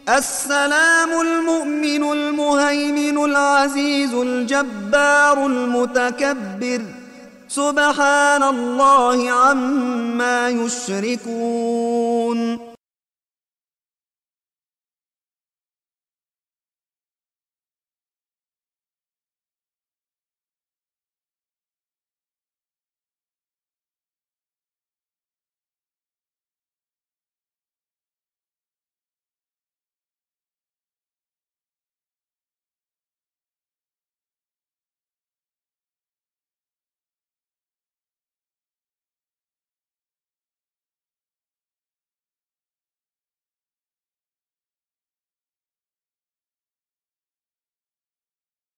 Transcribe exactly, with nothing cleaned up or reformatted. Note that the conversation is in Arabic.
السلام المؤمن المهيمن العزيز الجبار المتكبر سبحان الله عما يشركون